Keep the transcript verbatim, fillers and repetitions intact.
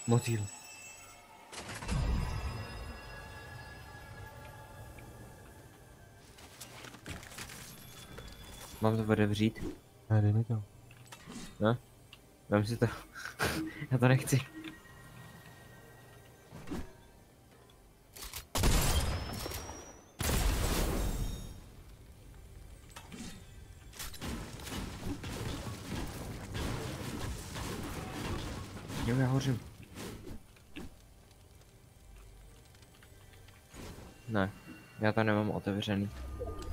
Motýl. Mám to otevřít? Ne, dej mi to. Ne? Vem si to. Já to nechci. Jo, já hořím. Ne, já to nemám otevřený.